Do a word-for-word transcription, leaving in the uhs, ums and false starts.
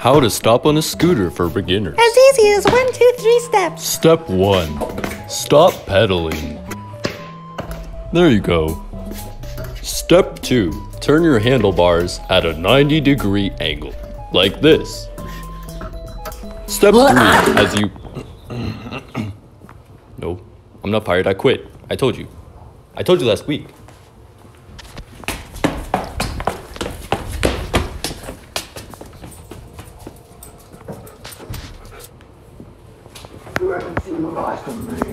How to stop on a scooter for beginners. As easy as one, two, three steps. Step one. Stop pedaling. There you go. Step two. Turn your handlebars at a ninety degree angle. Like this. Step three. As you... No, I'm not fired. I quit. I told you. I told you last week. You haven't seen the last of me.